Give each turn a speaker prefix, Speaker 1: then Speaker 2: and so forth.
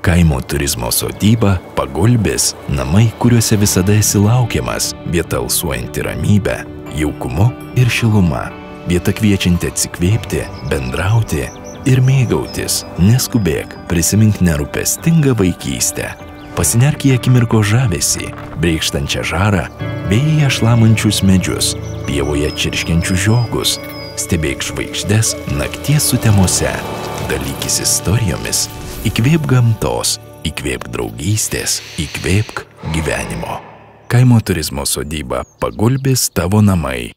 Speaker 1: Kaimo turizmo sodyba, Pagulbės, namai, kuriuose visada esi laukiamas, vieta alsuojanti ramybę, jaukumu ir šiluma, vieta kviečianti atsikvėpti, bendrauti ir mėgautis. Neskubėk, prisimink nerūpestingą vaikystę. Pasinerk į akimirko žavesį, brėkštančią žarą, vėjyje šlamančius medžius, pievoje čirškiančius žiogus, stebėk žvaigždes nakties sutemose, dalykis istorijomis, įkvėpk gamtos, įkvėpk draugystės, įkvėpk gyvenimo. Kaimo turizmo sodyba, Pagulbės, tavo namai.